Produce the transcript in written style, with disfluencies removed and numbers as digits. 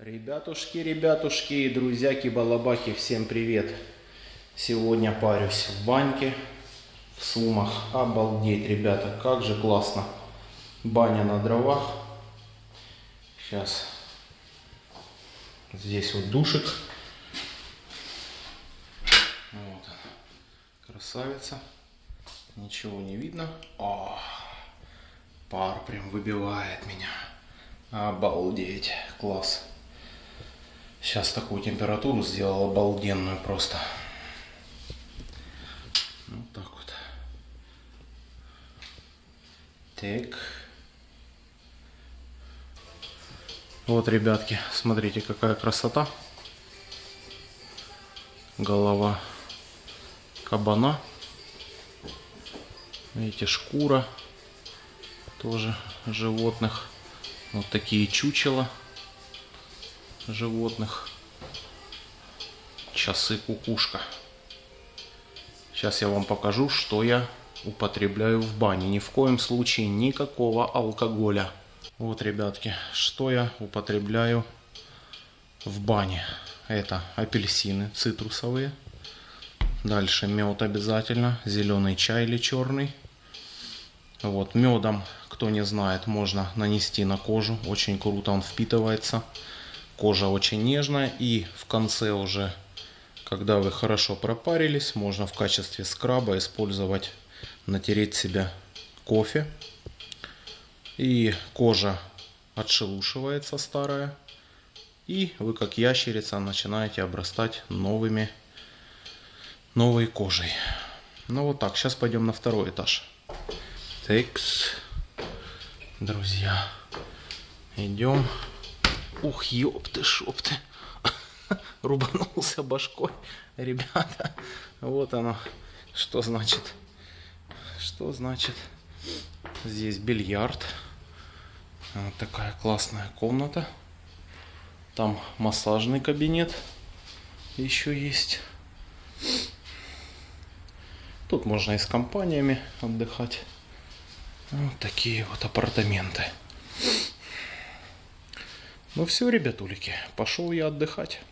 Ребятушки, друзьяки-балабаки, всем привет! Сегодня парюсь в баньке, в Сумах. Обалдеть, ребята, как же классно! Баня на дровах. Сейчас здесь вот душик. Вот. Красавица. Ничего не видно. О, пар прям выбивает меня. Обалдеть, класс. Сейчас такую температуру сделал обалденную просто. Вот так вот. Так. Вот, ребятки, смотрите, какая красота. Голова кабана. Видите, шкура тоже животных. Вот такие чучела животных. Часы кукушка. Сейчас я вам покажу, что я употребляю в бане. Ни в коем случае никакого алкоголя. Вот, ребятки, что я употребляю в бане. Это апельсины цитрусовые. Дальше мед обязательно. Зеленый чай или черный. Вот, медом, кто не знает, можно нанести на кожу. Очень круто он впитывается. Кожа очень нежная. И в конце уже, когда вы хорошо пропарились, можно в качестве скраба использовать, натереть себе кофе. И кожа отшелушивается старая. И вы, как ящерица, начинаете обрастать новой кожей. Ну вот так, сейчас пойдем на второй этаж. Текс, друзья, идем. Ух, ёпты, шопты. Рубанулся башкой, ребята. Вот оно, что значит. Что значит. Здесь бильярд. Вот такая классная комната. Там массажный кабинет еще есть. Тут можно и с компаниями отдыхать. Вот такие вот апартаменты. Ну все, ребятулики, пошел я отдыхать.